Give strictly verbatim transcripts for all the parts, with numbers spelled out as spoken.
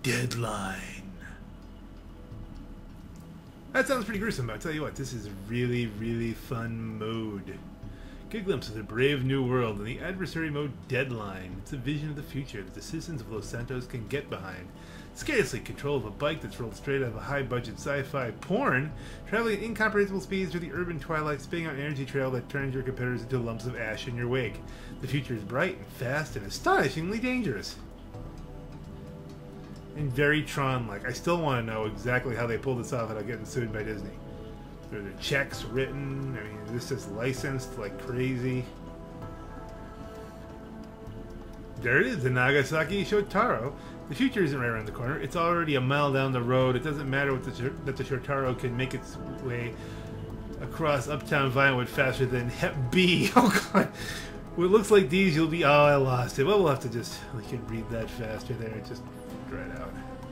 Deadline. That sounds pretty gruesome, but I'll tell you what, this is a really, really fun mode. Get a glimpse of the brave new world in the adversary mode Deadline. It's a vision of the future that the citizens of Los Santos can get behind. Scarcely control of a bike that's rolled straight out of a high-budget sci-fi porn, traveling at incomprehensible speeds through the urban twilight, spitting out an energy trail that turns your competitors into lumps of ash in your wake. The future is bright and fast and astonishingly dangerous. And very Tron-like. I still want to know exactly how they pulled this off without getting sued by Disney. Are there checks written? I mean, this is licensed like crazy. There it is, the Nagasaki Shotaro. The future isn't right around the corner. It's already a mile down the road. It doesn't matter what the, that the Shotaro can make its way across Uptown Vinewood faster than Hep B. Oh god. Well, it looks like these you'll be... Oh, I lost it. Well, we'll have to just... We can read that faster there. Just right out.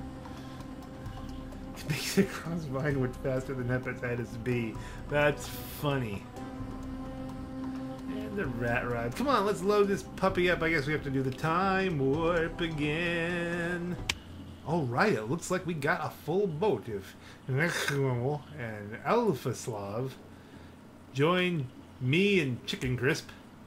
It makes it across Vinewood faster than Hepatitis B. That's funny. And the rat rod. Come on, let's load this puppy up. I guess we have to do the time warp again. Alright, it looks like we got a full boat of Nexumal and Alpha Slav. Join me and Chicken Crisp.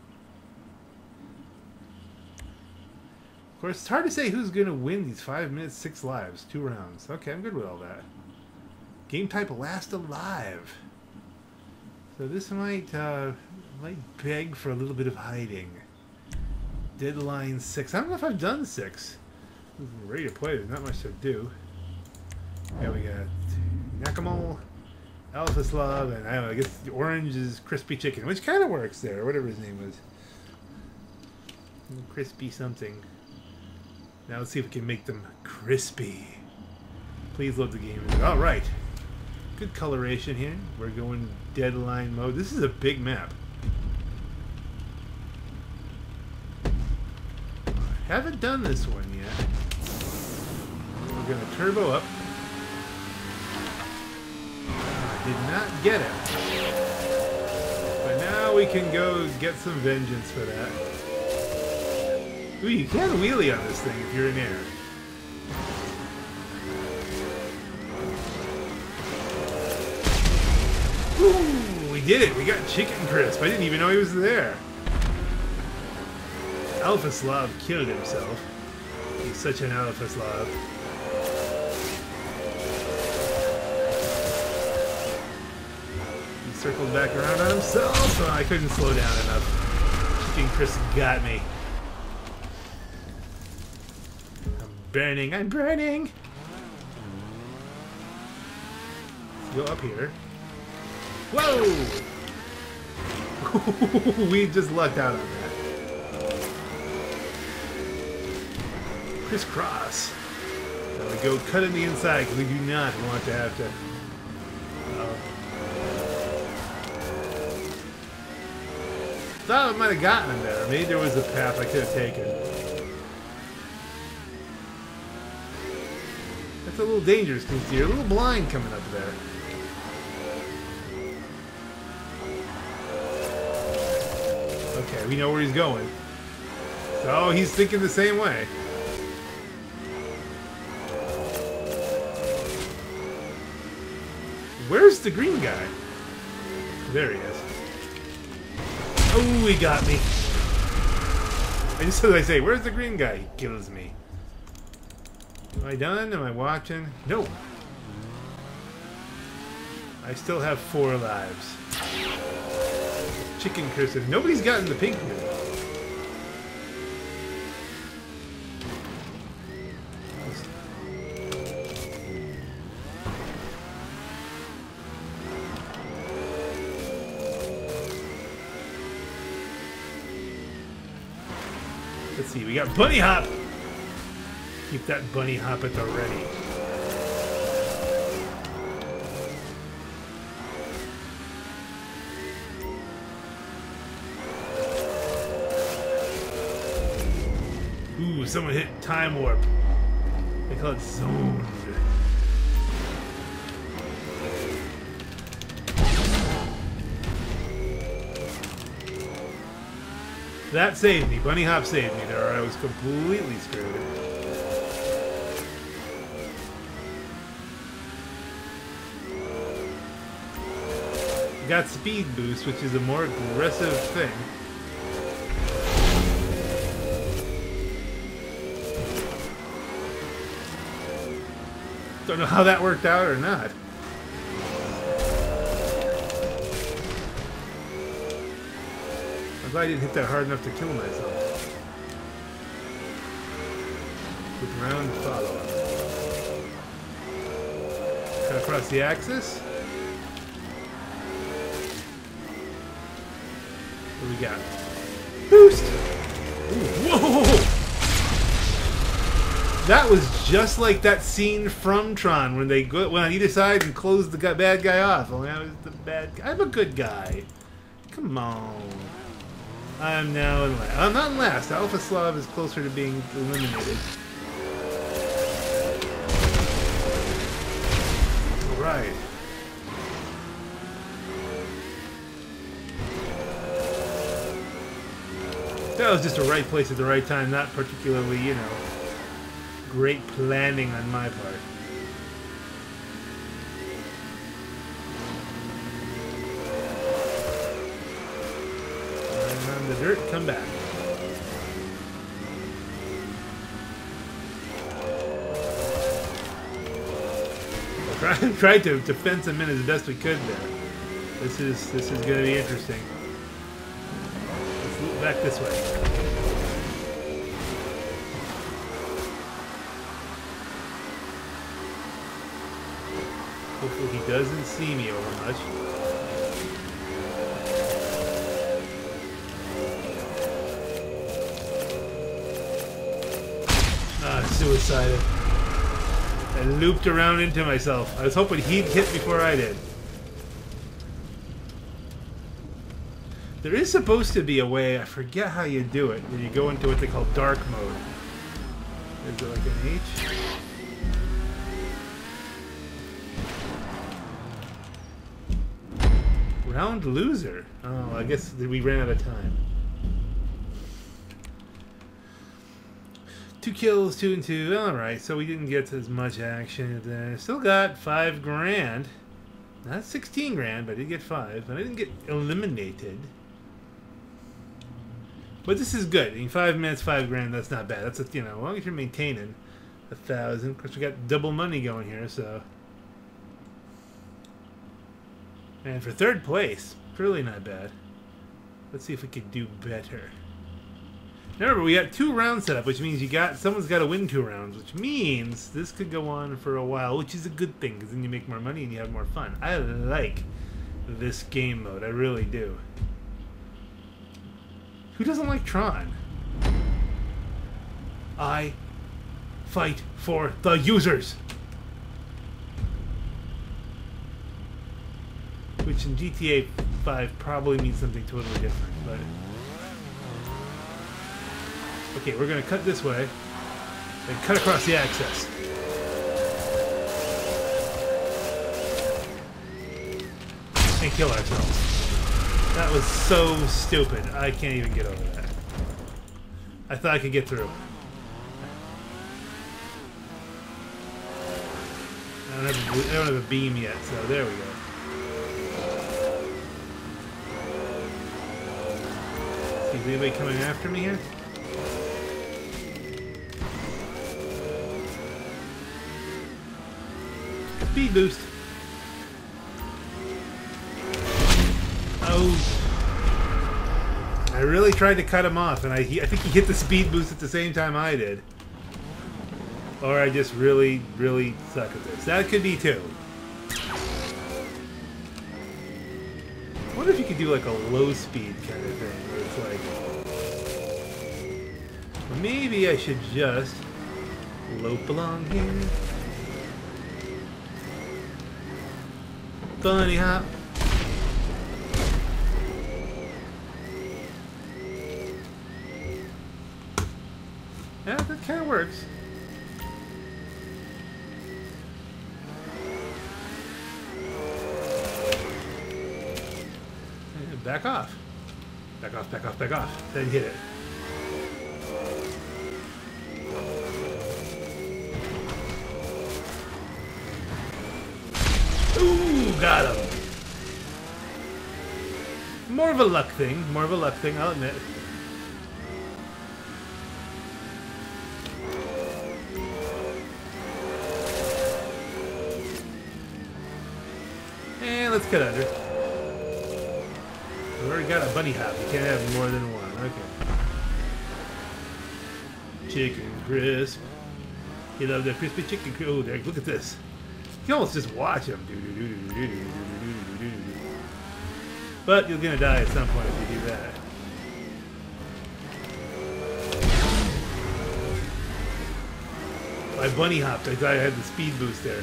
Of course, it's hard to say who's going to win these five minutes, six lives, two rounds. Okay, I'm good with all that. Game type last alive. So this might uh, might beg for a little bit of hiding. Deadline six. I don't know if I've done six. I'm ready to play. There's not much to do. Yeah, we got Nakamal, Alpha Slav, and I don't know. I guess the orange is Crispy Chicken, which kind of works there. Whatever his name was. Crispy something. Now let's see if we can make them crispy. Please load the game. Alright. Good coloration here. We're going Deadline mode. This is a big map. Haven't done this one yet. We're going to turbo up. Did not get it. But now we can go get some vengeance for that. Ooh, you can wheelie on this thing if you're in air. Ooh, we did it. We got Chicken Crisp. I didn't even know he was there. Alpha Slav killed himself. He's such an Alpha Slav. He circled back around on himself. Oh, I couldn't slow down enough. Chicken Crisp got me. Burning, I'm burning! Let's go up here. Whoa! We just lucked out on that. Crisscross. Now we go cut in the inside because we do not want to have to... Uh, thought I might have gotten him there. Maybe there was a path I could have taken. It's a little dangerous because you're a little blind coming up there. Okay, we know where he's going. So he's thinking the same way. Where's the green guy? There he is. Oh, he got me. I just, as I say, where's the green guy? He kills me. Am I done? Am I watching? No. I still have four lives. Chicken Crisp. Nobody's gotten the pink one. Let's see. We got Bunny Hop. Keep that bunny hop at the ready. Ooh, someone hit time warp. They call it zoned. That saved me. Bunny hop saved me there, or I was completely screwed. got speed boost, which is a more aggressive thing. Don't know how that worked out or not. I'm glad I didn't hit that hard enough to kill myself. With round follow-up. Cut across the axis. What do we got? Boost! Ooh, whoa! That was just like that scene from Tron when they go went on either side and closed the guy, bad guy off. Only I was the bad guy. I'm a good guy. Come on. I'm now in last. I'm not in last. Alpha Slav is closer to being eliminated. Alright. That was just the right place at the right time, not particularly, you know, great planning on my part. And on the dirt, come back. Try, tried to, to fence him in as best we could there. This is this is going to be interesting. Let's loop back this way. Hopefully he doesn't see me over much. Ah, suicided. I looped around into myself. I was hoping he'd hit before I did. There is supposed to be a way, I forget how you do it, where you go into what they call dark mode. Is it like an H? Round loser. Oh, I guess we ran out of time. Two kills, two and two. Alright, so we didn't get as much action there. Still got five grand. Not sixteen grand, but I did get five. And I didn't get eliminated. But this is good. In five minutes, five grand, that's not bad. That's, a, you know, as long as you're maintaining a thousand. Of course, we got double money going here, so. And for third place, really not bad. Let's see if we can do better. Remember, we got two rounds set up, which means you got someone's got to win two rounds, which means this could go on for a while, which is a good thing, because then you make more money and you have more fun. I like this game mode. I really do. Who doesn't like Tron? I fight for the users. Which in G T A five probably means something totally different, but... Okay, we're gonna cut this way, and cut across the axis. And kill ourselves. That was so stupid. I can't even get over that. I thought I could get through. I don't have a, I don't have a beam yet, so there we go. Is anybody coming after me here? Speed boost. Oh. I really tried to cut him off, and I, he, I think he hit the speed boost at the same time I did. Or I just really, really suck at this. That could be too. I wonder if you could do like a low speed kind of thing, where it's like... Maybe I should just lope along here. Bunny hop. Yeah, that kind of works. And back off. Back off, back off, back off. Then hit it. Ooh, got him. More of a luck thing. More of a luck thing, I'll admit. And let's cut under. We already got a bunny hop. You can't have more than one. Okay. Chicken crisp. You love that crispy chicken crisp. Oh, there, look at this. You can almost just watch him. But you're gonna die at some point if you do that. I bunny hopped. I thought I had the speed boost there.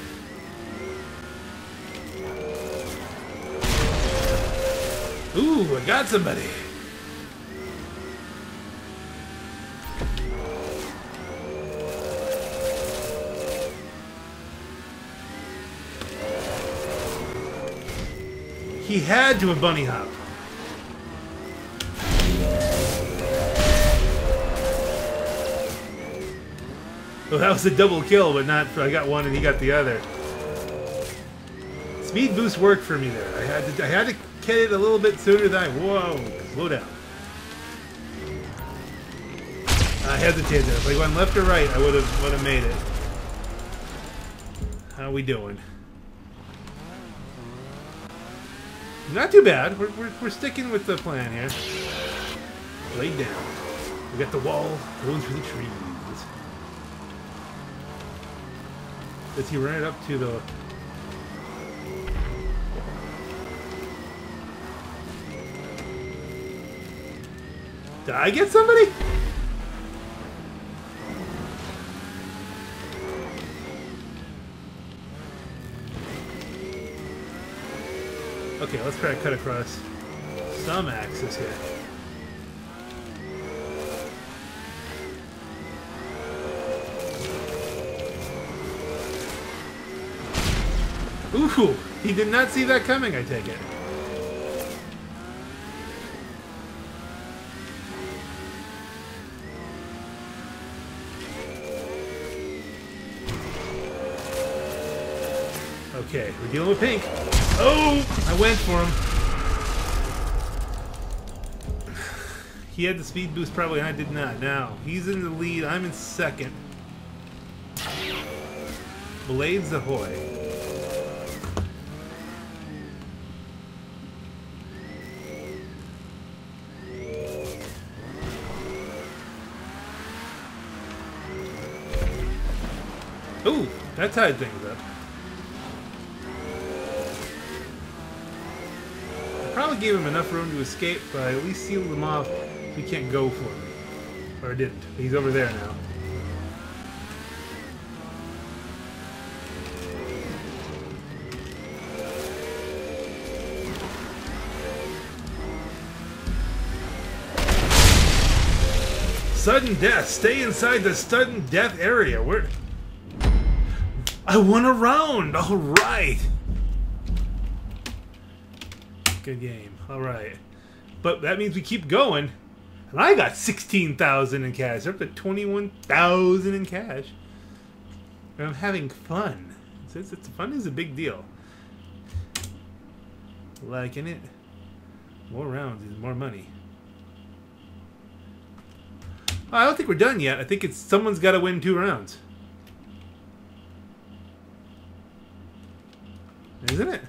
Ooh, I got somebody. He had to have bunny hopped. Well, that was a double kill, but not. I got one and he got the other. Speed boost worked for me there. I had to. I had to get it a little bit sooner than I. Whoa! Slow down. I hesitated there. If I went left or right, I would have would have made it. How are we doing? Not too bad. We're, we're, we're sticking with the plan here. Lay down. We got the wall going through the trees. Does he run it up to the... Did I get somebody? Okay, let's try to cut across some axis here. Ooh, he did not see that coming, I take it. Okay, we're dealing with pink. Oh, I went for him. He had the speed boost probably, and I did not. Now, he's in the lead. I'm in second. Blades ahoy. Ooh, that tied things up. I probably gave him enough room to escape, but I at least sealed him off so he can't go for me. Or I didn't. He's over there now. Sudden death. Stay inside the sudden death area. Where? I won a round. All right. Good game. All right. But that means we keep going. And I got sixteen thousand in cash. They're up to twenty-one thousand in cash. And I'm having fun. It's, it's, fun is a big deal. Liking it. More rounds is more money. Oh, I don't think we're done yet. I think it's someone's got to win two rounds. Isn't it?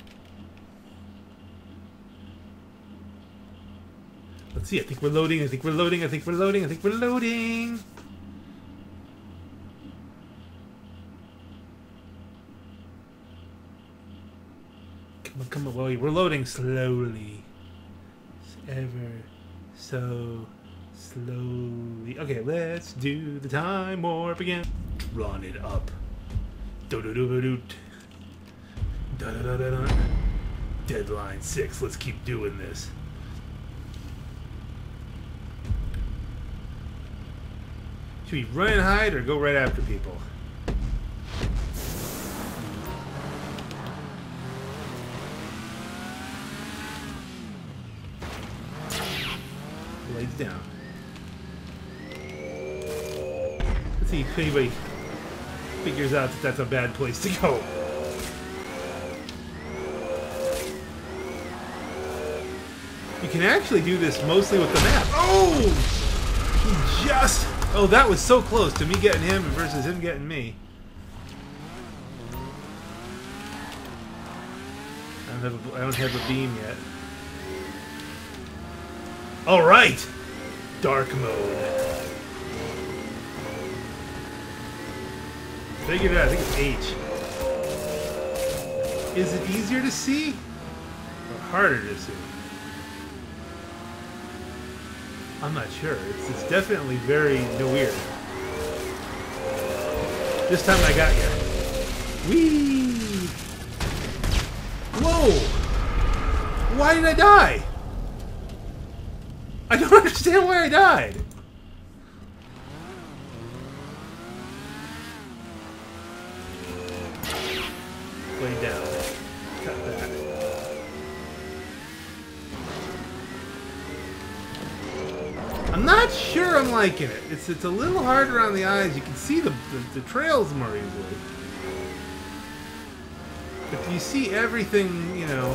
Let's see. I think we're loading. I think we're loading. I think we're loading. I think we're loading. Come on, come on. Well, we're loading slowly. Ever so slowly. Okay, let's do the time warp again. Drawn it up. Do do do do. Da da da da da. Deadline six. Let's keep doing this. Should we run and hide or go right after people? Blades down. Let's see if anybody figures out that that's a bad place to go. You can actually do this mostly with the map. Oh! He just... Oh, that was so close to me getting him versus him getting me. I don't have a, I don't have a beam yet. Alright! Dark mode. Figured it out. I think it's H. Is it easier to see? Or harder to see? I'm not sure. It's, it's definitely very weird. This time I got you. Whee! Whoa! Why did I die? I don't understand why I died. Way down. Cut that. I'm not sure I'm liking it. It's it's a little harder on the eyes. You can see the the, the trails more easily. But you see everything, you know.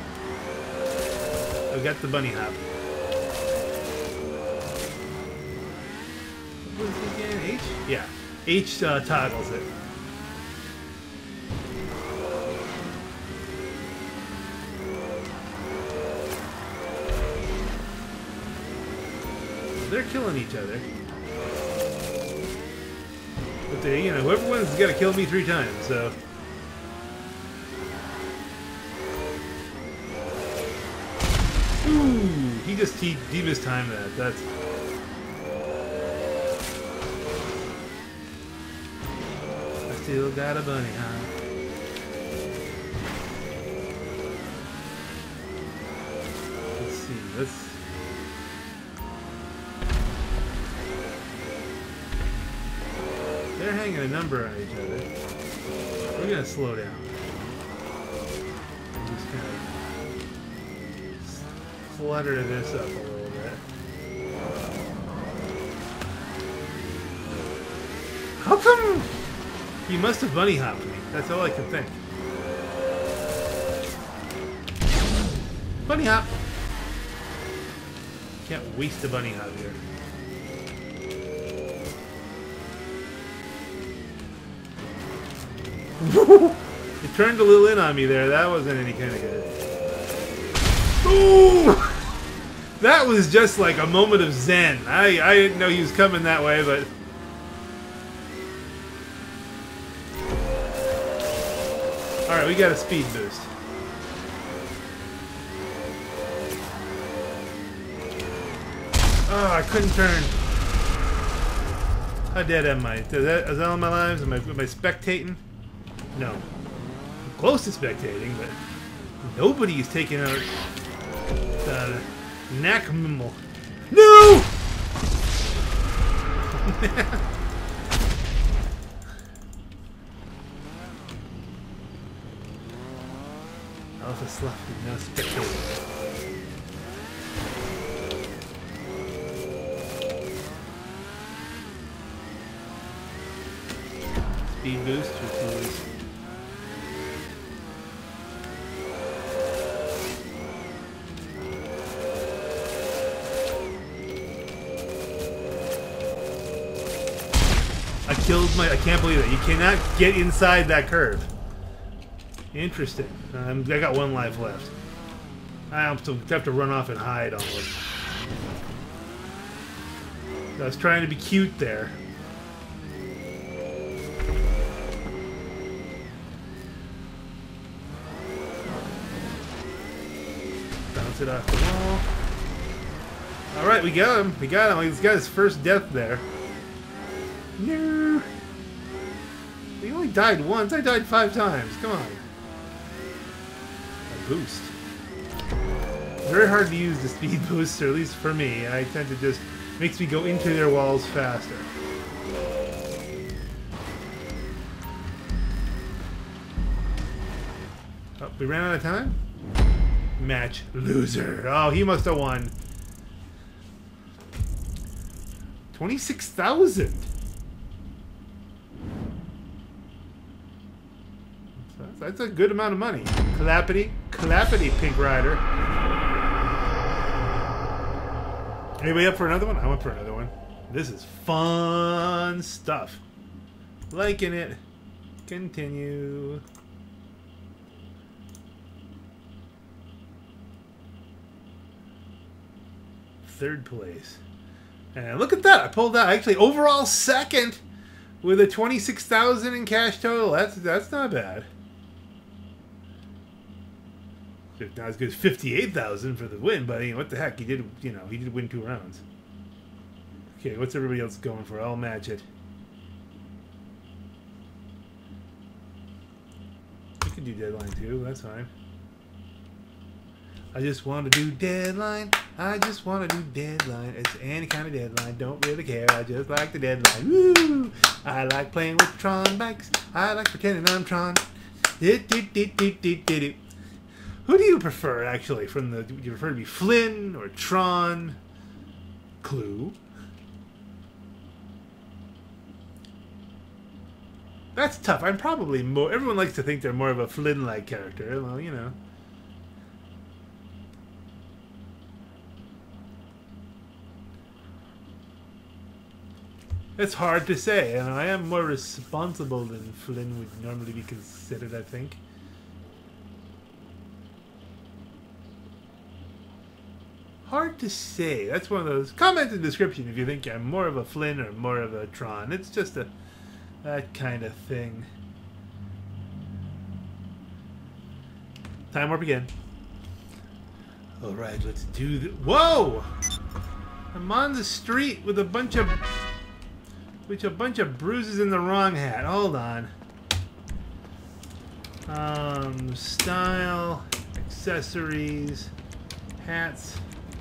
I've got the bunny hop. What was it again? H? Yeah. H uh, toggles it. They're killing each other. But they, you know, whoever wins has got to kill me three times, so. Ooh, he just he, he mistimed that. That's. I still got a bunny, huh? Let's see. Let's. They're hanging a number on each other. We're gonna slow down. Just kind of flutter this up a little bit. How come he must have bunny hopped me? That's all I can think. Bunny hop. Can't waste a bunny hop here. It turned a little in on me there. That wasn't any kind of good. Ooh! That was just like a moment of zen. I, I didn't know he was coming that way, but... Alright, we got a speed boost. Oh, I couldn't turn. How dead am I? Is that, is that all my lives? Am I, am I spectating? No. I'm close to spectating, but nobody is taking out the Nakmimel. No! Alpha Sluff is now spectating. Speed boost, which is I killed my... I can't believe that. You cannot get inside that curve. Interesting. Um, I got one life left. I have to, have to run off and hide almost. I was trying to be cute there. Bounce it off the wall. Alright, we got him. We got him. He's got his first death there. No. He only died once. I died five times. Come on. A boost. Very hard to use the speed boost, or at least for me. I tend to just makes me go into their walls faster. Oh, we ran out of time? Match loser. Oh, he must have won. twenty-six thousand. That's a good amount of money. Clappity, clappity, Pink Rider. Anybody up for another one? I went for another one. This is fun stuff. Liking it. Continue. Third place. And look at that. I pulled out actually overall second with a twenty-six thousand in cash total. That's that's not bad. Not as good as fifty-eight thousand for the win, but you know, what the heck? He did, you know, he did win two rounds. Okay, what's everybody else going for? I'll match it. We can do deadline too. That's fine. I just want to do deadline. I just want to do deadline. It's any kind of deadline. Don't really care. I just like the deadline. Woo! I like playing with Tron bikes. I like pretending I'm Tron. Did did did did did did. Who do you prefer, actually, from the... Do you prefer to be Flynn or Tron? Clue. That's tough. I'm probably more... Everyone likes to think they're more of a Flynn-like character. Well, you know. It's hard to say. And I am more responsible than Flynn would normally be considered, I think. Hard to say. That's one of those. Comment in the description if you think I'm more of a Flynn or more of a Tron. It's just a that kind of thing. Time warp again. All right, let's do the. Whoa! I'm on the street with a bunch of, with a bunch of bruises in the wrong hat. Hold on. Um, style, accessories, hats.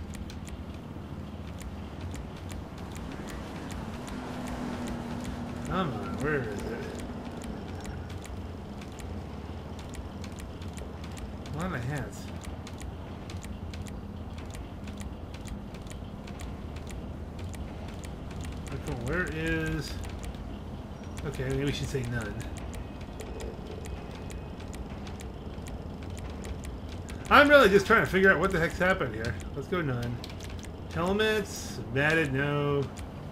Come on, where is it? A lot of hats. Okay, where is... Okay, maybe we should say none. I'm really just trying to figure out what the heck's happened here. Let's go none. Helmets, matted, no.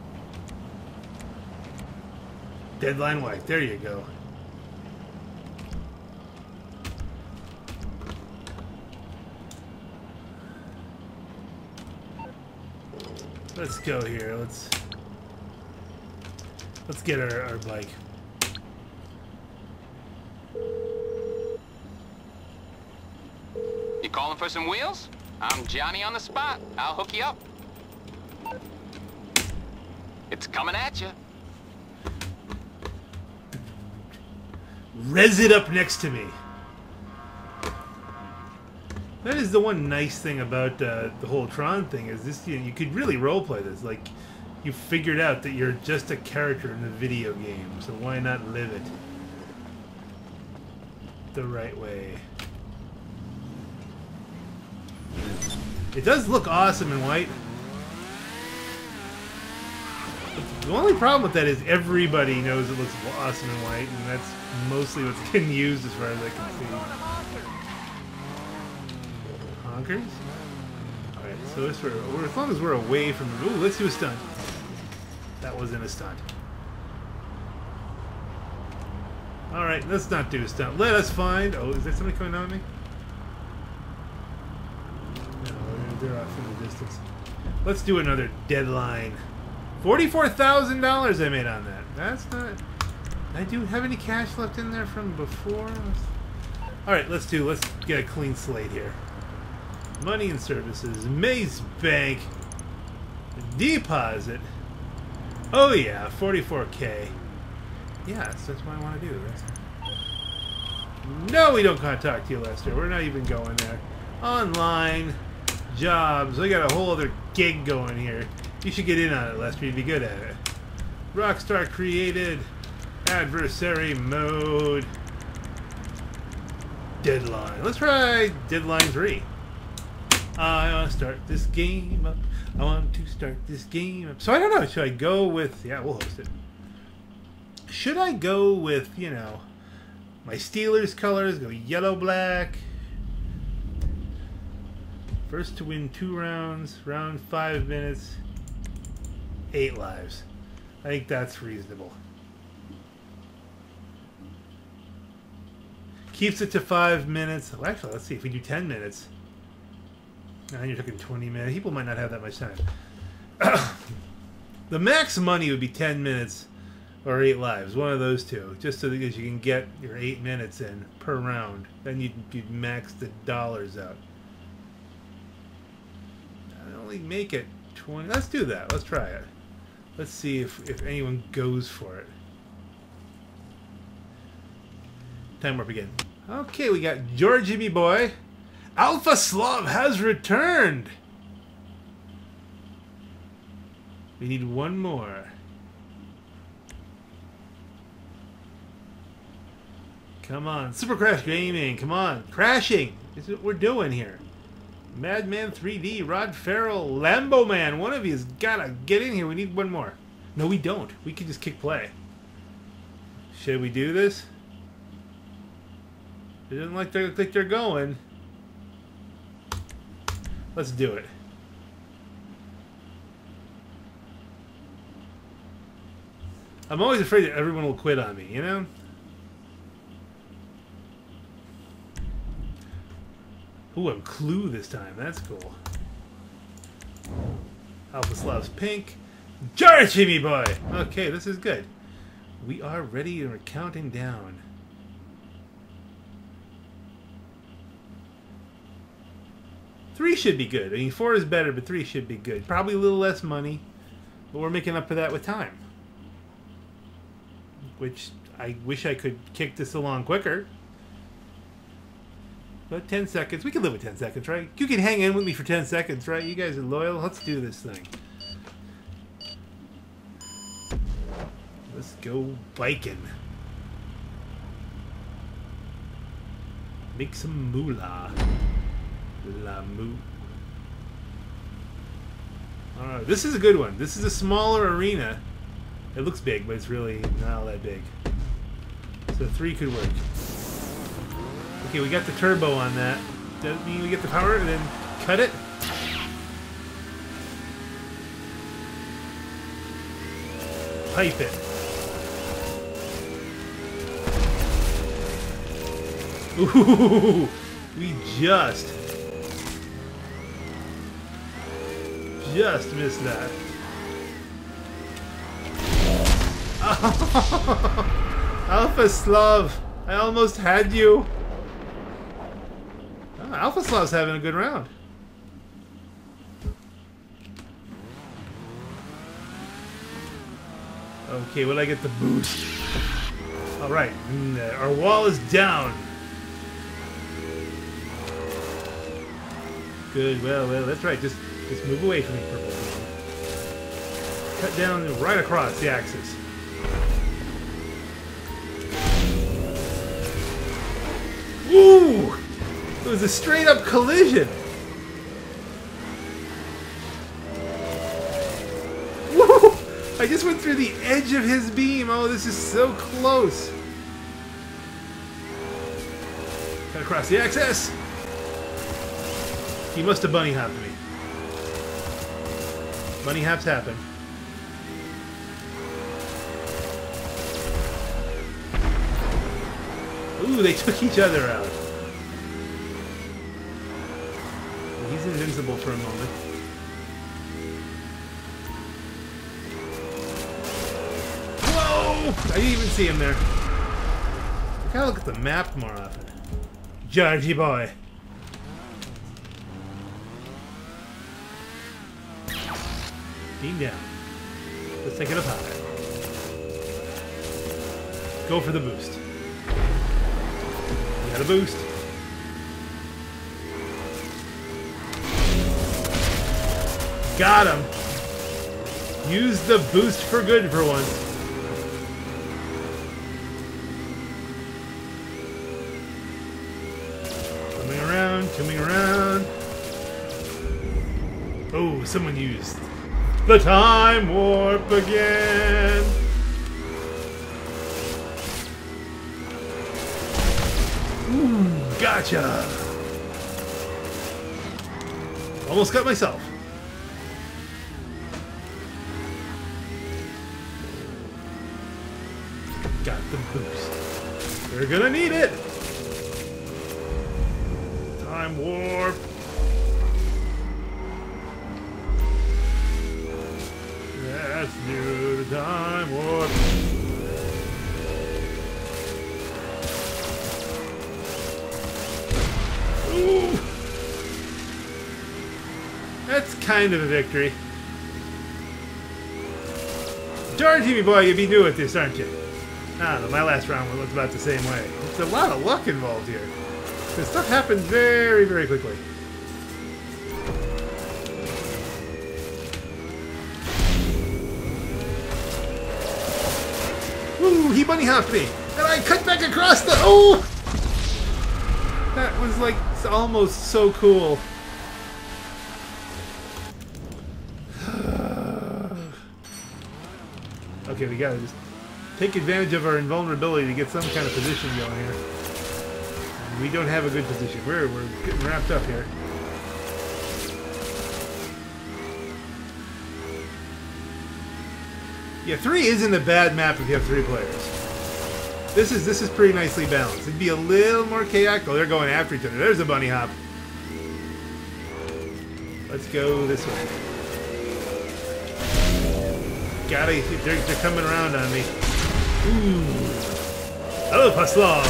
Deadline white. There you go. Let's go here. Let's let's get our, our bike. You calling for some wheels? I'm Johnny on the spot. I'll hook you up. It's coming at you. Res it up next to me. That is the one nice thing about uh, the whole Tron thing is this. You know, you could really roleplay this. Like, you figured out that you're just a character in a video game, so why not live it the right way? It does look awesome in white. The only problem with that is everybody knows it looks awesome in white, and that's mostly what's getting used as far as I can see. Honkers? Alright, so this we're, we're, as long as we're away from... Ooh, let's do a stunt. That wasn't a stunt. Alright, let's not do a stunt. Let us find... Oh, is there somebody coming down on me? No, they're off in the distance. Let's do another deadline. forty-four thousand dollars I made on that. That's not... I do have any cash left in there from before? Alright, let's do... Let's get a clean slate here. Money and services. Maze Bank. Deposit. Oh yeah, forty-four K. Yeah, that's, that's what I want to do. That's... No, we don't contact you, Lester. We're not even going there. Online. Jobs. We got a whole other gig going here. You should get in on it, Lester. You'd be good at it. Rockstar created. Adversary mode. Deadline. Let's try Deadline three. I want to start this game up. I want to start this game up. So I don't know. Should I go with... Yeah, we'll host it. Should I go with, you know, my Steelers colors? Go yellow, black. First to win two rounds, round five minutes, eight lives. I think that's reasonable. Keeps it to five minutes. Well, actually, let's see if we do ten minutes. Now you're talking twenty minutes. People might not have that much time. The max money would be ten minutes or eight lives. One of those two. Just so that you can get your eight minutes in per round. Then you'd, you'd max the dollars out. I only make it twenty. Let's do that. Let's try it. Let's see if, if anyone goes for it. Time warp again. Okay, we got Georgie me boy. Alpha Slav has returned. We need one more. Come on, Super Crash Gaming. Come on, crashing. This is what we're doing here. Madman three D, Rod Farrell, Lambo Man. One of you's gotta get in here. We need one more. No, we don't. We can just kick play. Should we do this? It doesn't like they look like they're going. Let's do it. I'm always afraid that everyone will quit on me, you know? Ooh, I'm Clue this time. That's cool. Alpha Slav's pink. Georgie me boy! Okay, this is good. We are ready and we're counting down. Three should be good. I mean, four is better, but three should be good. Probably a little less money, but we're making up for that with time. Which, I wish I could kick this along quicker. But ten seconds. We can live with ten seconds, right? You can hang in with me for ten seconds, right? You guys are loyal. Let's do this thing. Let's go biking. Make some moolah. La moo. Alright, this is a good one. This is a smaller arena. It looks big, but it's really not all that big. So three could work. Okay, we got the turbo on that. Doesn't mean we get the power and then cut it. Pipe it. Ooh, we just, just missed that. Oh, Alpha Slav, I almost had you. Oh, Alpha Slav's having a good round. Okay, will I get the boost? All right, our wall is down. Good, well, well, that's right. Just, just move away from me, purple. Cut down right across the axis. Woo! It was a straight-up collision. Woo! I just went through the edge of his beam. Oh, this is so close. Cut across the axis. He must have bunny hopped me. Bunny hops happen. Ooh, they took each other out. He's invincible for a moment. Whoa! I didn't even see him there. I gotta look at the map more often. Georgie boy. Beam down. Let's take it up high. Go for the boost. You got a boost. Got him. Use the boost for good for once. Coming around, coming around. Oh, someone used the time warp again. Ooh, gotcha. Almost got myself. Got the boost. We're gonna need it. Time warp. Let's do the time warp. Ooh. That's kind of a victory. Darn Jimmy boy, you'd be new at this, aren't you? I don't know, my last round looked about the same way. It's a lot of luck involved here. This stuff happens very, very quickly. Woo, he bunny hopped me. And I cut back across the... Oh! That was like almost so cool. Okay, we gotta just take advantage of our invulnerability to get some kind of position going here. And we don't have a good position. We're, we're getting wrapped up here. Yeah, three isn't a bad map if you have three players. This is this is pretty nicely balanced. It'd be a little more chaotic. Oh, they're going after each other. There's a bunny hop. Let's go this way. Gotta, they're, they're coming around on me. Ooh. Hello, Paslav.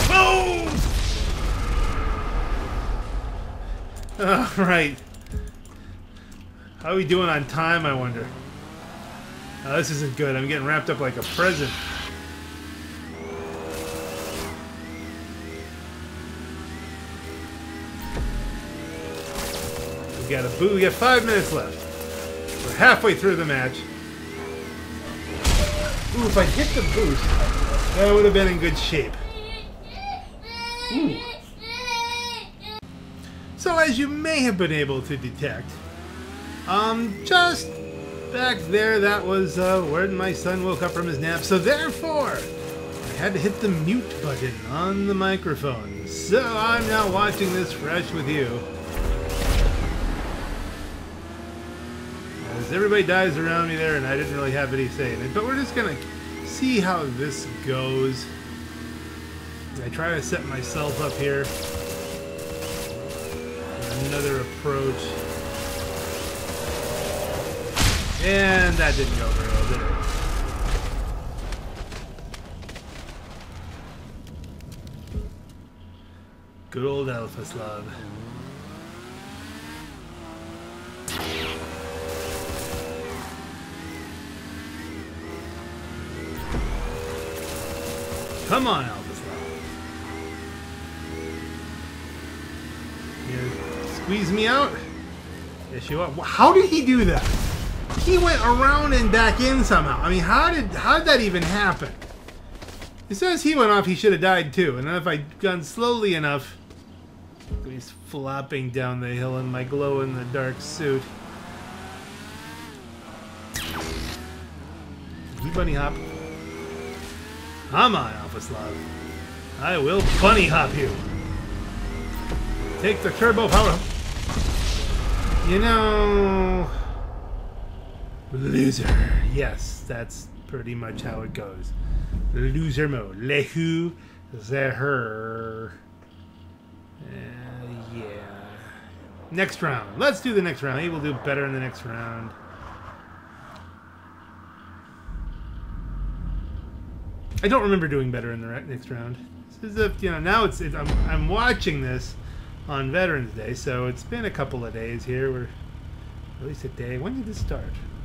Oh! Alright. How are we doing on time, I wonder? Oh, this isn't good. I'm getting wrapped up like a present. We got a boo. We got five minutes left. We're halfway through the match. Ooh, if I hit the boost, that would have been in good shape. Ooh. So as you may have been able to detect, um, just back there, that was uh, where my son woke up from his nap. So therefore, I had to hit the mute button on the microphone. So I'm now watching this fresh with you. As everybody dies around me there, and I didn't really have any say in it. But we're just gonna see how this goes. I try to set myself up here. Another approach. And that didn't go very well, did it? Good old Alpha Slav. Come on, Alpha Slav. You squeeze me out? Yes, you are. How did he do that? He went around and back in somehow. I mean, how did how did that even happen? As soon as he went off, he should have died too. And then if I'd gone slowly enough, he's flopping down the hill in my glow-in-the-dark suit. You bunny hop. Come on, Alpha Slav. I will bunny hop you. Take the turbo power. You know... Loser. Yes, that's pretty much how it goes. Loser mode. Lehu Zeher. Uh, yeah. Next round. Let's do the next round. Maybe we'll do better in the next round. I don't remember doing better in the next round. This is a, you know, now it's, it, I'm, I'm watching this on Veterans Day, so it's been a couple of days here. We're at least a day. When did this start?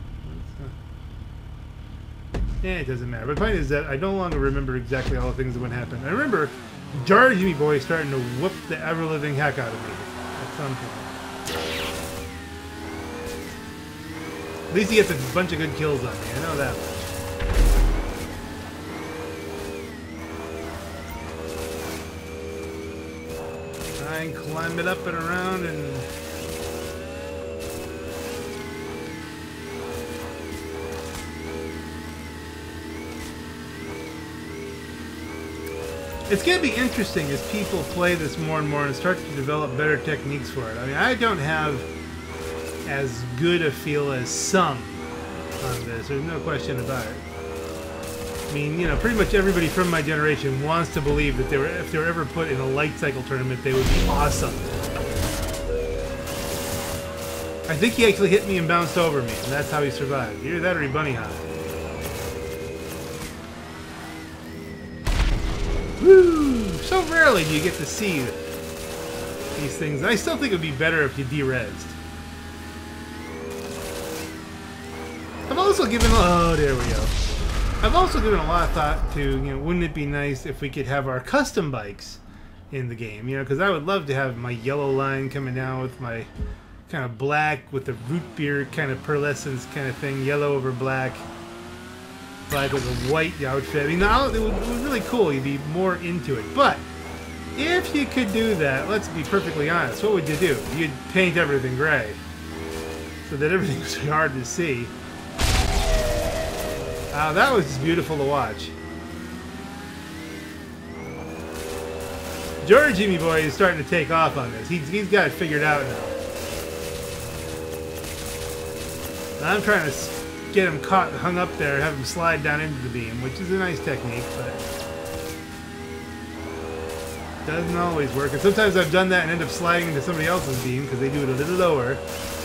Yeah, it doesn't matter. But the point is that I no longer remember exactly all the things that would happen. I remember Jar Jimmy Boy starting to whoop the ever-living heck out of me at some point. At least he gets a bunch of good kills on me. I know that much. Try and climb it up and around and... It's going to be interesting as people play this more and more and start to develop better techniques for it. I mean, I don't have as good a feel as some on this. There's no question about it. I mean, you know, pretty much everybody from my generation wants to believe that they were, if they were ever put in a light cycle tournament, they would be awesome. I think he actually hit me and bounced over me, and that's how he survived. Either that or he bunny hopped. Woo! So rarely do you get to see these things. I still think it would be better if you de-rezzed. I've also given... Oh, there we go. I've also given a lot of thought to, you know, wouldn't it be nice if we could have our custom bikes in the game? You know, because I would love to have my yellow line coming down with my kind of black with the root beer kind of pearlescence kind of thing, yellow over black, black with a white outfit. I mean, it would, it was really cool. You'd be more into it. But if you could do that, let's be perfectly honest, what would you do? You'd paint everything gray so that everything was hard to see. Wow, that was just beautiful to watch. George Jimmy Boy is starting to take off on this. He's, he's got it figured out now. I'm trying to get him caught, hung up there, have him slide down into the beam, which is a nice technique, but doesn't always work. And sometimes I've done that and end up sliding into somebody else's beam because they do it a little lower.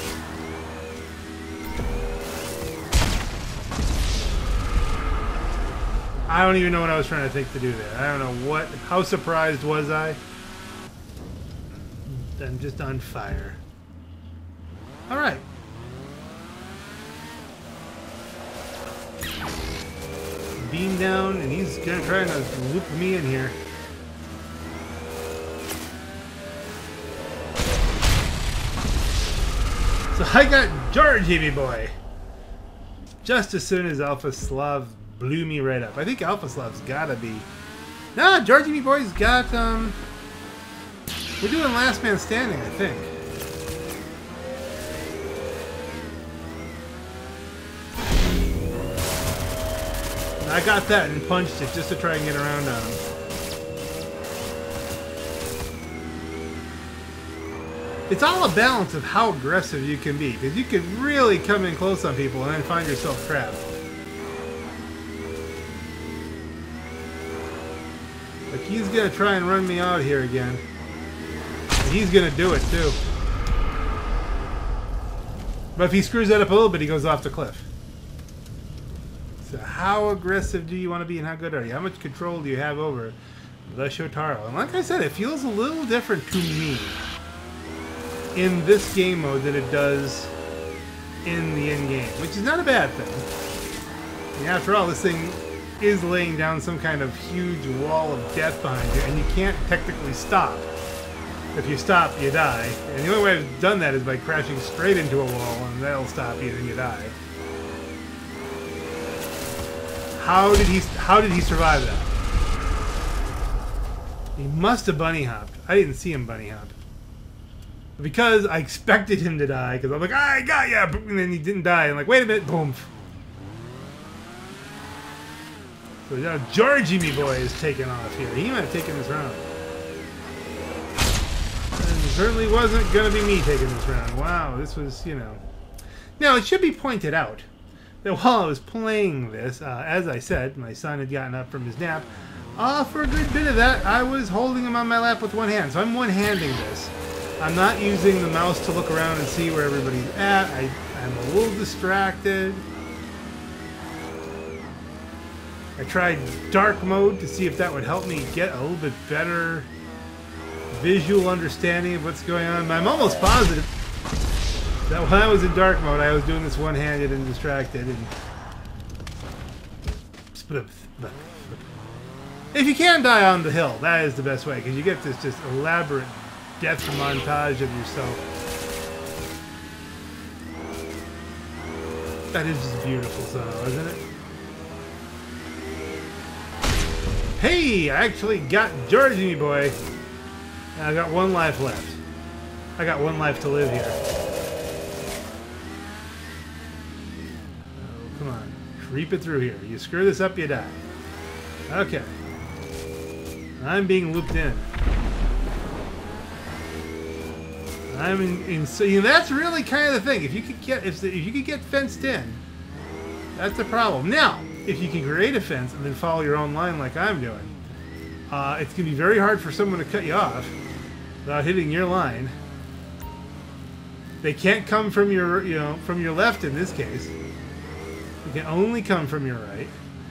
I don't even know what I was trying to think to do there. I don't know what... How surprised was I? I'm just on fire. Alright. Beam down, and he's gonna try to loop me in here. So I got George Jimmy Boy. Just as soon as Alpha Slav blew me right up. I think Alpha Slav's gotta be... Nah, George Jimmy Boy's got, um... We're doing last man standing, I think. I got that and punched it just to try and get around on him. It's all a balance of how aggressive you can be, because you can really come in close on people and then find yourself trapped. Like, he's gonna try and run me out here again. And he's gonna do it too. But if he screws that up a little bit, he goes off the cliff. So how aggressive do you want to be and how good are you? How much control do you have over the Shotaro? And like I said, it feels a little different to me in this game mode than it does in the in-game, which is not a bad thing. I mean, after all, this thing is laying down some kind of huge wall of death behind you, and you can't technically stop. If you stop, you die. And the only way I've done that is by crashing straight into a wall, and that'll stop you and you die. How did he how did he survive that? He must have bunny hopped. I didn't see him bunny hop. Because I expected him to die, because I'm like, I got ya! And then he didn't die. I'm like, wait a minute, boom. So now George Jimmy Boy is taking off here. He might have taken this round. And it certainly wasn't going to be me taking this round. Wow, this was, you know. Now, it should be pointed out that while I was playing this, uh, as I said, my son had gotten up from his nap. Uh, for a good bit of that, I was holding him on my lap with one hand. So I'm one-handing this. I'm not using the mouse to look around and see where everybody's at. I, I'm a little distracted. I tried dark mode to see if that would help me get a little bit better visual understanding of what's going on. But I'm almost positive that when I was in dark mode, I was doing this one-handed and distracted. And if you can die on the hill, that is the best way, because you get this just elaborate death montage of yourself. That is just beautiful, so isn't it? Hey, I actually got George Jimmy Boy. And I got one life left. I got one life to live here. Oh, come on. Creep it through here. You screw this up, you die. Okay. I'm being looped in. I'm in, in so you know, that's really kind of the thing. If you could get if, the, if you could get fenced in, that's the problem. Now, if you can create a fence and then follow your own line like I'm doing, uh, it's gonna be very hard for someone to cut you off without hitting your line. They can't come from your you know from your left in this case. They can only come from your right.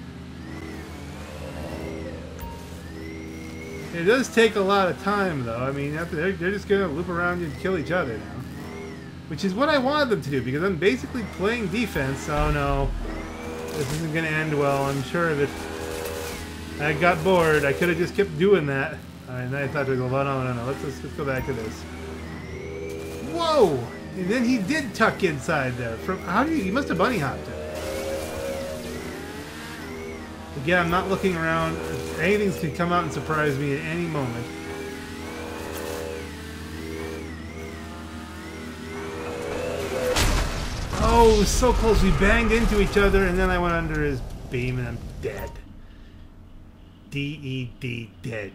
It does take a lot of time, though. I mean, after they're, they're just going to loop around and kill each other now. Which is what I wanted them to do, because I'm basically playing defense. Oh, no. This isn't going to end well, I'm sure of it. I got bored. I could have just kept doing that. Alright, and then I thought to go, oh, no, no, no. Let's, let's, let's go back to this. Whoa! And then he did tuck inside there. From how do you... He must have bunny hopped it. Again, I'm not looking around. Anything could come out and surprise me at any moment. Oh, so close. We banged into each other, and then I went under his beam, and I'm dead. D E D, dead.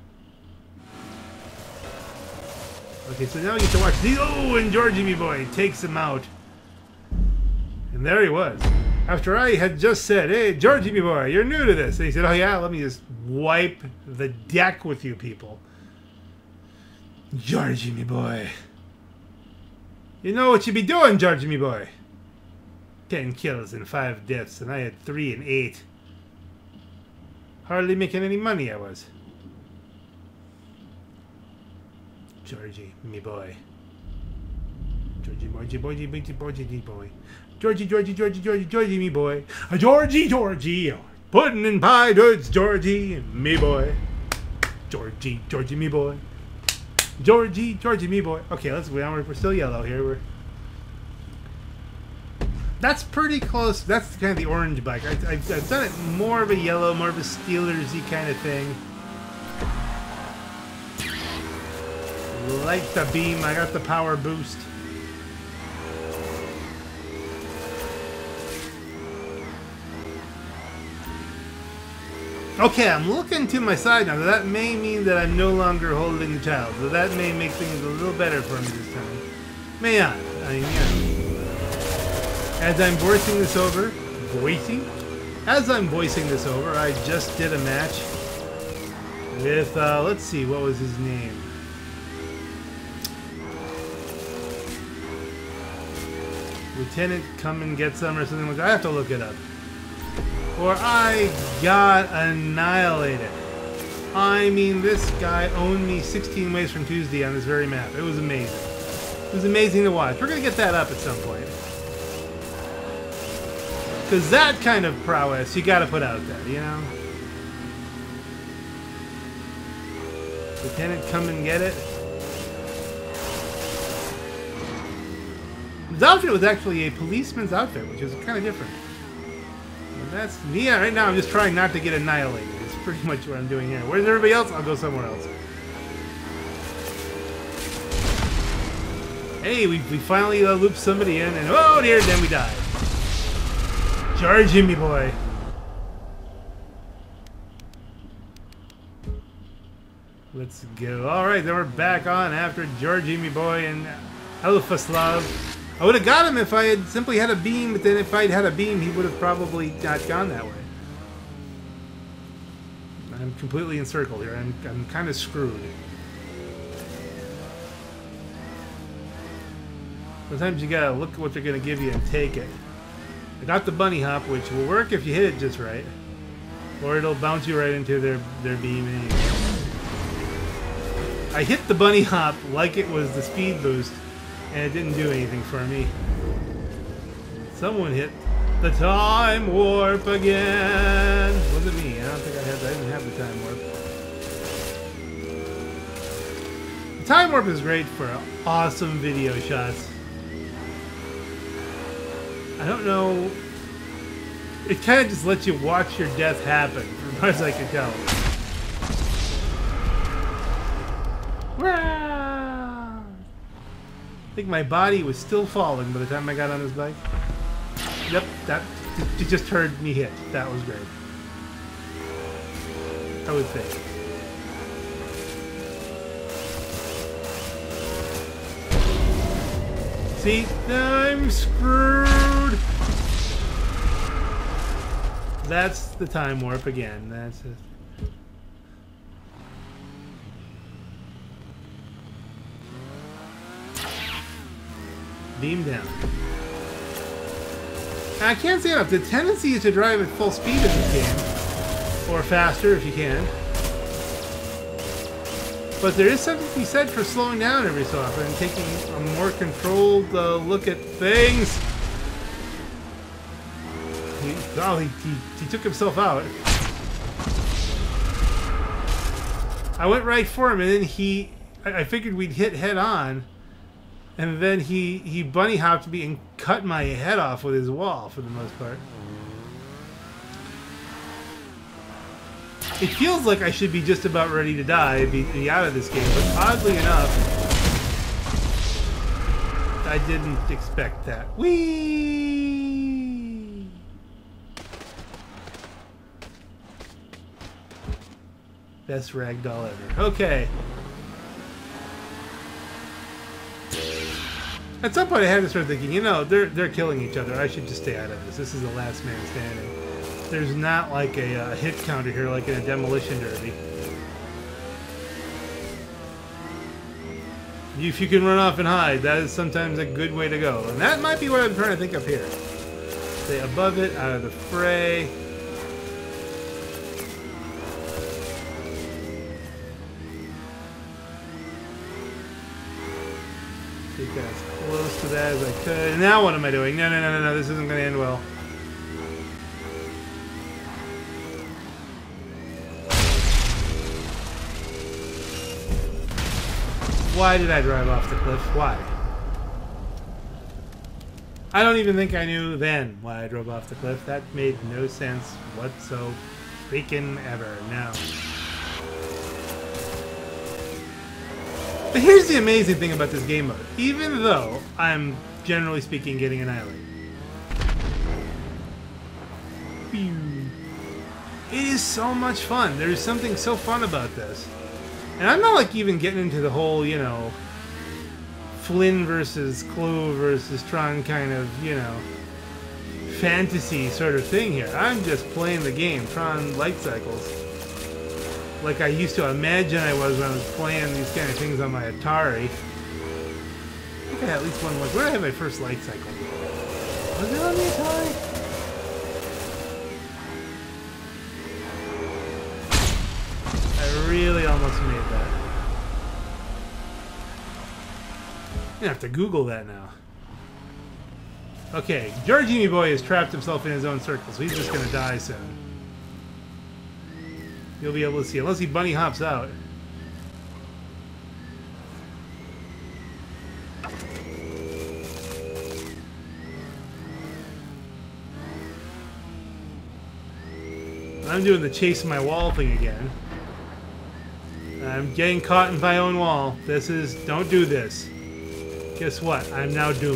Okay, so now we get to watch these. Oh, and Georgie, me boy, takes him out. And there he was. After I had just said, hey, Georgie, me boy, you're new to this. And he said, oh, yeah, let me just wipe the deck with you people. Georgie, me boy. You know what you be doing, Georgie, me boy. Ten kills and five deaths, and I had three and eight. Hardly making any money, I was. Georgie, me boy. Georgie, Georgie, Georgie, Georgie, Georgie, boy. Georgie, Georgie, Georgie, Georgie, Georgie, me boy. Georgie, Georgie. Pudding and pie goods, Georgie, me boy. Georgie, Georgie, me boy. Georgie, Georgie, me boy. Okay, let's. We're, we're still yellow here. We're. That's pretty close. That's kind of the orange bike. I, I've, I've done it more of a yellow, more of a Steelers-y kind of thing. Like the beam. I got the power boost. Okay, I'm looking to my side now. That may mean that I'm no longer holding the child. So that may make things a little better for me this time. May not. I mean, yeah. As I'm voicing this over, voicing? As I'm voicing this over, I just did a match with, uh, let's see, what was his name? Lieutenant Come and Get Some or something like that. I have to look it up. Or I got annihilated. I mean, this guy owned me sixteen ways from Tuesday on this very map. It was amazing. It was amazing to watch. We're going to get that up at some point. Because that kind of prowess, you got to put out there, you know? Lieutenant, come and get it. His outfit was actually a policeman's outfit, which is kind of different. And that's, yeah, right now I'm just trying not to get annihilated. It's pretty much what I'm doing here. Where's everybody else? I'll go somewhere else. Hey, we, we finally uh, looped somebody in, and oh dear, then we died. Charge him, me boy. Let's go. Alright, then we're back on after Georgie, me boy, and Alpha Slav. I would have got him if I had simply had a beam, but then if I'd had a beam, he would have probably not gone that way. I'm completely encircled here. I'm, I'm kind of screwed. Sometimes you gotta look at what they're gonna give you and take it. I got the bunny hop, which will work if you hit it just right. Or it'll bounce you right into their, their beam anyway. I hit the bunny hop like it was the speed boost, and it didn't do anything for me. Someone hit the time warp again. Was it me? I don't think I had. I didn't have the time warp. The time warp is great for awesome video shots. I don't know. It kind of just lets you watch your death happen, as far as I can tell. I think my body was still falling by the time I got on this bike. Yep, that you just heard me hit. That was great. I would think. See, I'm screwed. That's the time warp again. That's it. Beam down. I can't say enough. The tendency is to drive at full speed in this game, or faster if you can. But there is something to be said for slowing down every so often and taking a more controlled uh, look at things. He, oh, he, he, he took himself out. I went right for him, and then he... I, I figured we'd hit head on, and then he, he bunny hopped me and cut my head off with his wall, for the most part. It feels like I should be just about ready to die, be, be out of this game, but oddly enough, I didn't expect that. Whee! Best ragdoll ever. Okay. At some point I had to start thinking, you know, they're, they're killing each other. I should just stay out of this. This is the last man standing. There's not like a uh, hit counter here like in a demolition derby. If you can run off and hide, that is sometimes a good way to go. And that might be what I'm trying to think of here. Stay above it, out of the fray. Get as close to that as I could. Now what am I doing? No, no, no, no, no. This isn't going to end well. Why did I drive off the cliff? Why? I don't even think I knew then why I drove off the cliff. That made no sense whatsoever. Freaking ever. No. But here's the amazing thing about this game mode. Even though I'm, generally speaking, getting annihilated. It is so much fun. There's something so fun about this. And I'm not like even getting into the whole, you know, Flynn versus Clue versus Tron kind of, you know, fantasy sort of thing here. I'm just playing the game, Tron Light Cycles, like I used to imagine I was when I was playing these kind of things on my Atari. I think I had at least one. Like, where did I have my first Light Cycle? Was it on the Atari? I really almost made that. I'm gonna have to Google that now. Okay, Georgie Boy has trapped himself in his own circle, so he's just gonna die soon. You'll be able to see, unless he bunny hops out. I'm doing the chase my wall thing again. I'm getting caught in my own wall. This is... Don't do this. Guess what? I'm now doomed.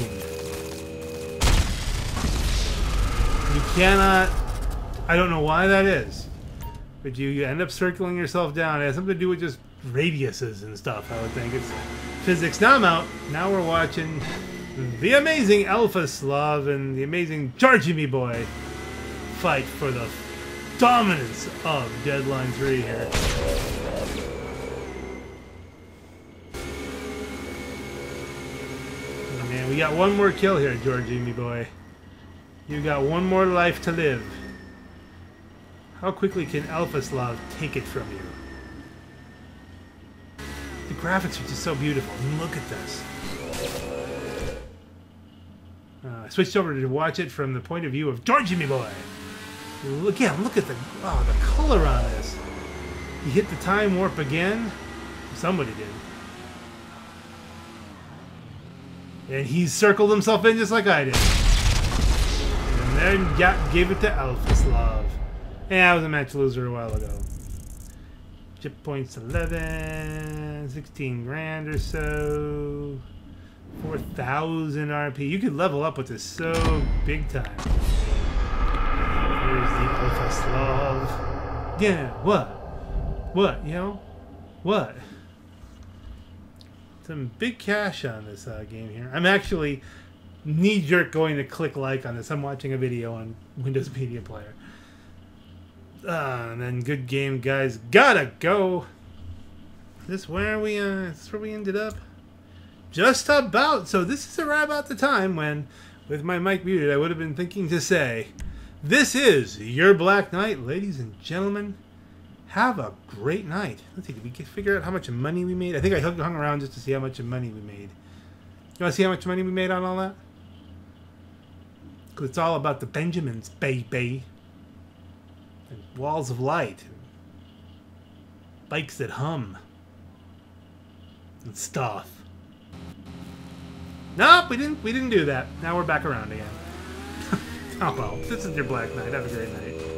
You cannot... I don't know why that is. But you, you end up circling yourself down. It has something to do with just radiuses and stuff, I would think. It's physics. Now I'm out. Now we're watching the amazing Alpha Slav and the amazing Georgie Boy fight for the dominance of Deadline three here. Man, we got one more kill here, Georgie Boy. You got one more life to live. How quickly can Alpha Slav take it from you? The graphics are just so beautiful. Look at this. Uh, I switched over to watch it from the point of view of Georgie Boy. Look, yeah, look at the oh, the color on this. He hit the time warp again. Somebody did. And he circled himself in just like I did. And then got, gave it to Alpha Slav. Yeah, I was a match loser a while ago. Chip points eleven, sixteen grand or so. four thousand R P. You could level up with this so big time. Here's the Alpha Slav. Yeah, what? What, you know? What? some big cash on this uh, game here. I'm actually knee-jerk going to click like on this. I'm watching a video on Windows Media Player. Uh, and then good game, guys. Gotta go. This where we uh, this where we ended up. Just about. So this is around about the time when, with my mic muted, I would have been thinking to say, this is your Black Knight, ladies and gentlemen. Have a great night. Let's see, did we get, figure out how much money we made? I think I hung hung around just to see how much money we made. You want to see how much money we made on all that? Because it's all about the Benjamins, baby. And walls of light. And bikes that hum. And stuff. Nope, we didn't, we didn't do that. Now we're back around again. Oh well, this is your Black Knight. Have a great night.